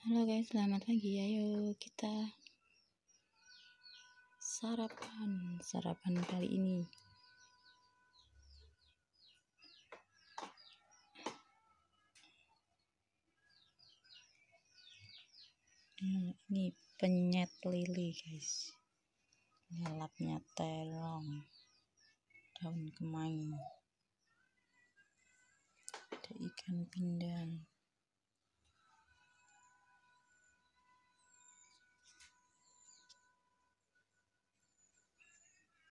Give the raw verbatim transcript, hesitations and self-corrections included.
Halo guys, selamat pagi. Ayo kita sarapan. Sarapan kali ini hmm, ini penyet lele guys, lalapnya terong, daun kemangi, ada ikan pindang.